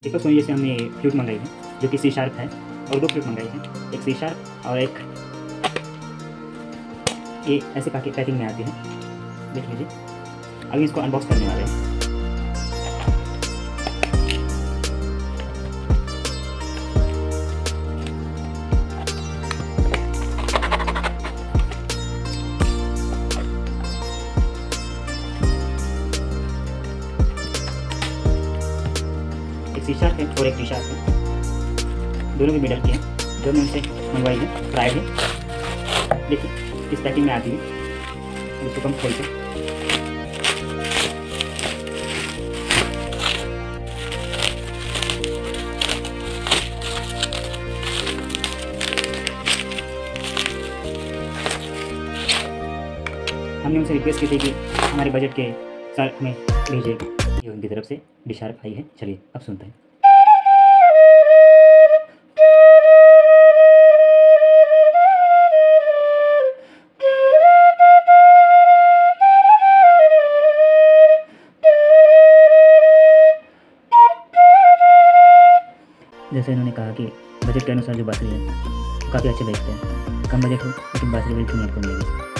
दीपक सोनी जैसे हमने फ्लूट मंगाई है जो कि सी शार्प है, और 2 फ्लूट मंगाई है, एक सी शार्प और एक ये ऐसे पैकिंग में आती है। देख लीजिए, अभी इसको अनबॉक्स करने वाले हैं। एक सी शार्प है और एक टी शार्प है, दोनों भी मेडल के हैं, जो मैं उनसे मंगवाई है, ट्राई है। देखिए इस पैकिंग में आती है, इसको हम खोलते हैं। हमने उनसे रिक्वेस्ट की थी कि हमारे बजट के साथ हमें भेजिए, ये उनकी तरफ से डी शार्प आई है। चलिए अब सुनते हैं। जैसे इन्होंने कहा कि बजट के अनुसार जो बांसुरी है काफ़ी अच्छे बेचते हैं, कम बजट हो लेकिन बांसुरी बड़ी धुनी आपको मिलेगी।